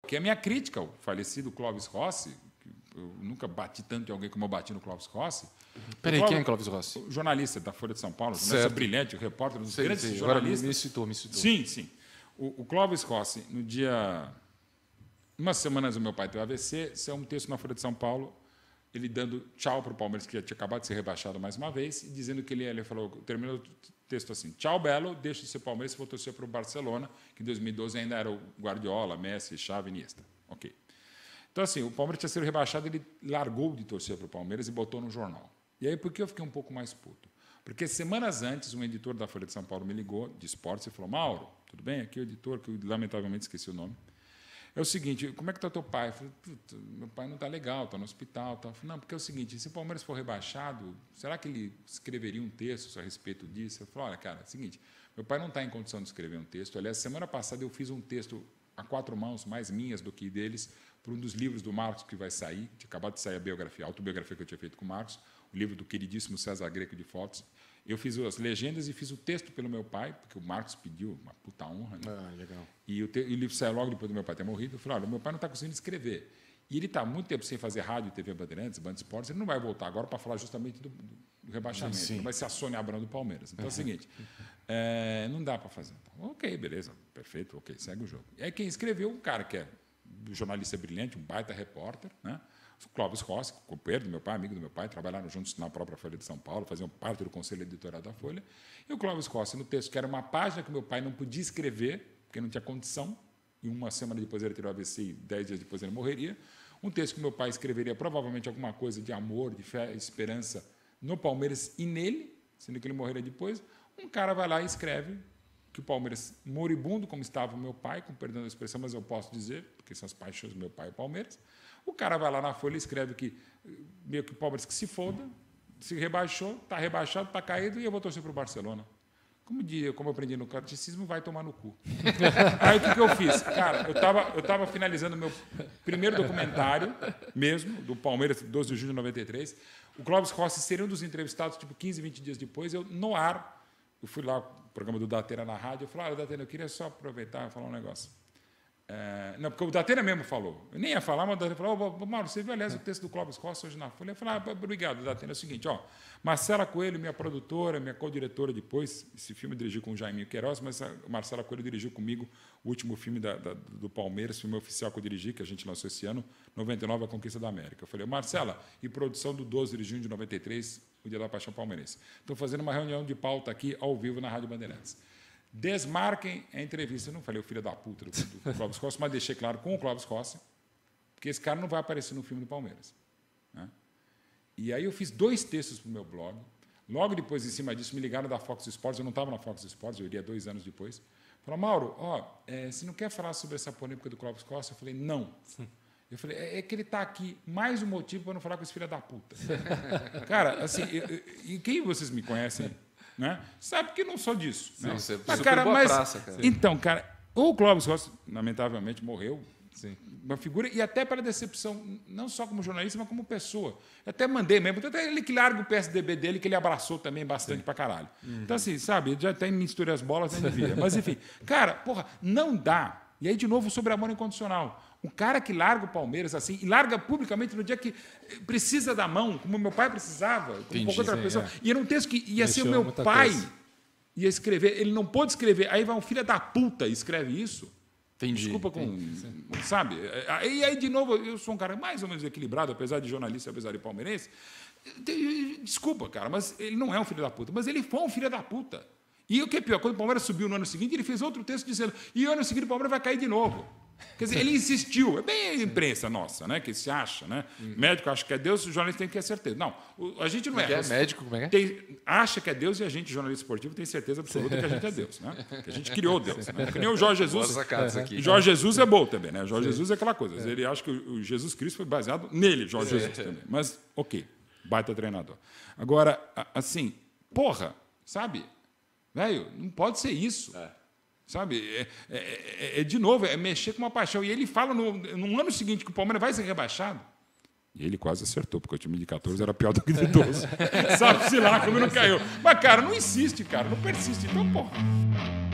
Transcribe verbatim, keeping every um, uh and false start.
que é a minha crítica ao falecido Clóvis Rossi. Eu nunca bati tanto em alguém como eu bati no Clóvis Rossi. Peraí, quem é Clóvis Rossi? O jornalista da Folha de São Paulo, jornalista brilhante, o repórter dos sei, grandes sei. jornalistas. Agora me citou, me citou. Sim, sim. O, o Clóvis Rossi, no dia... Umas semanas o meu pai teve A V C, saiu um texto na Folha de São Paulo, ele dando tchau para o Palmeiras, que tinha acabado de ser rebaixado mais uma vez, e dizendo que ele, ele falou, terminou o texto assim, tchau, Belo, deixa de ser Palmeiras, vou torcer para o Barcelona, que em dois mil e doze ainda era o Guardiola, Messi, Xavi, Iniesta. Ok. Então, assim, o Palmeiras tinha sido rebaixado, ele largou de torcer para o Palmeiras e botou no jornal. E aí, por que eu fiquei um pouco mais puto? Porque semanas antes, um editor da Folha de São Paulo me ligou, de esportes, e falou, Mauro, tudo bem? Aqui é o editor, que eu lamentavelmente esqueci o nome. É o seguinte, como é que está teu pai? Eu falei, meu pai não está legal, está no hospital. Tá. Eu falei, não, porque é o seguinte, se o Palmeiras for rebaixado, será que ele escreveria um texto a respeito disso? Eu falei, olha, cara, é o seguinte, meu pai não está em condição de escrever um texto. Aliás, semana passada eu fiz um texto a quatro mãos, mais minhas do que deles, para um dos livros do Marcos que vai sair, tinha acabado de sair a biografia, a autobiografia que eu tinha feito com o Marcos, o livro do queridíssimo César Greco de fotos. Eu fiz as legendas e fiz o texto pelo meu pai, porque o Marcos pediu, uma puta honra. Né? Ah, legal. E o, te, e o livro saiu logo depois do meu pai ter morrido. Eu falei, olha, meu pai não está conseguindo escrever. E ele está há muito tempo sem fazer rádio, T V Bandeirantes, Band Esportes, ele não vai voltar agora para falar justamente do, do rebaixamento. Sim. Não vai ser a Sônia Abrão do Palmeiras. Então é o seguinte, é, não dá para fazer. Então, ok, beleza, perfeito, ok, segue o jogo. E aí quem escreveu, um cara que é um jornalista brilhante, um baita repórter, né? O Clóvis Rossi, companheiro do meu pai, amigo do meu pai, trabalharam juntos na própria Folha de São Paulo, faziam parte do conselho editorial da Folha. E o Clóvis Rossi, no texto, que era uma página que meu pai não podia escrever, porque não tinha condição, e uma semana depois ele teria o A V C e dez dias depois ele morreria, um texto que meu pai escreveria provavelmente alguma coisa de amor, de fé, esperança no Palmeiras e nele, sendo que ele morreria depois, um cara vai lá e escreve que o Palmeiras, moribundo como estava o meu pai, com perdão da expressão, mas eu posso dizer, porque são as paixões do meu pai e o Palmeiras, o cara vai lá na Folha e escreve que meio que o Palmeiras que se foda, se rebaixou, está rebaixado, está caído, e eu vou torcer para o Barcelona. Como, dia, como eu aprendi no catecismo, vai tomar no cu. Aí o que, que eu fiz? Cara, eu estava eu tava finalizando o meu primeiro documentário, mesmo, do Palmeiras, doze de junho de noventa e três. O Clóvis Rossi seria um dos entrevistados, tipo, quinze, vinte dias depois, eu, no ar, eu fui lá, o programa do Datena na rádio, eu falei, olha, Datena, eu queria só aproveitar e falar um negócio. É, não, porque o Datena mesmo falou. Eu nem ia falar, mas o Datena falou, oh, Mauro, você viu, aliás, o texto do Clóvis Rossi hoje na Folha? Eu falei, ah, obrigado, Datena. É o seguinte, ó, Marcela Coelho, minha produtora, minha co-diretora depois, esse filme eu dirigi com o Jaiminho Queiroz, mas a Marcela Coelho dirigiu comigo o último filme da, da, do Palmeiras, filme oficial que eu dirigi, que a gente lançou esse ano, noventa e nove, A Conquista da América. Eu falei, Marcela, e produção do doze de junho de noventa e três, o Dia da Paixão Palmeirense. Estou fazendo uma reunião de pauta aqui, ao vivo, na Rádio Bandeirantes. Desmarquem a entrevista. Eu não falei o filho da puta do, do Clóvis Rossi, mas deixei claro com o Clóvis Rossi, porque esse cara não vai aparecer no filme do Palmeiras. Né? E aí eu fiz dois textos para o meu blog. Logo depois, em cima disso, me ligaram da Fox Sports. Eu não estava na Fox Sports, eu iria dois anos depois. Falaram, Mauro, ó, é, você não quer falar sobre essa polêmica do Clóvis Rossi? Eu falei, não. Eu falei, é, é que ele está aqui, mais um motivo para não falar com esse filho da puta. Cara, assim, e quem vocês me conhecem? Né? Sabe que não sou disso. Sim, né? Você mas, cara, mas, praça, cara. Então, cara, o Clóvis Rossi, lamentavelmente, morreu. Sim. Uma figura, e até para decepção, não só como jornalista, mas como pessoa. Eu até mandei mesmo, até ele que larga o P S D B dele, que ele abraçou também bastante Sim. pra caralho. Uhum. Então, assim, sabe, já até misturei as bolas, nem devia. Mas, enfim, cara, porra, não dá. E aí, de novo, sobre amor incondicional. Um cara que larga o Palmeiras assim, e larga publicamente no dia que precisa da mão, como meu pai precisava, como Entendi, qualquer outra sim, pessoa. É. E era um texto que ia Mexeu ser o meu pai, coisa. ia escrever. Ele não pôde escrever. Aí vai um filho da puta e escreve isso. Entendi. Desculpa com... Entendi. Sabe? E aí, de novo, eu sou um cara mais ou menos equilibrado, apesar de jornalista, apesar de palmeirense. Desculpa, cara, mas ele não é um filho da puta. Mas ele foi um filho da puta. E o que é pior, quando o Palmeiras subiu no ano seguinte, ele fez outro texto dizendo e no ano seguinte o Palmeiras vai cair de novo. Quer dizer, ele insistiu. É bem a imprensa nossa, né? Que se acha, né? Hum. Médico acha que é Deus, o jornalista tem que ter certeza. Não, a gente não é. é. é médico, como é? Tem, acha que é Deus e a gente, jornalista esportivo, tem certeza absoluta que a gente é Deus, né? Que a gente criou Deus. Né? Que nem o Jorge Jesus. Aqui. Jorge Jesus é bom também, né? Jorge Sim. Jesus é aquela coisa. É. Ele acha que o Jesus Cristo foi baseado nele, Jorge é. Jesus também. Mas, ok, baita treinador. Agora, assim, porra, sabe? Velho, não pode ser isso. É. Sabe? É, é, é, é, de novo, é mexer com uma paixão. E ele fala no, no ano seguinte que o Palmeiras vai ser rebaixado. E ele quase acertou, porque o time de quatorze era pior do que de doze. Sabe-se lá como não caiu. Mas, cara, não insiste, cara, não persiste. Então, porra.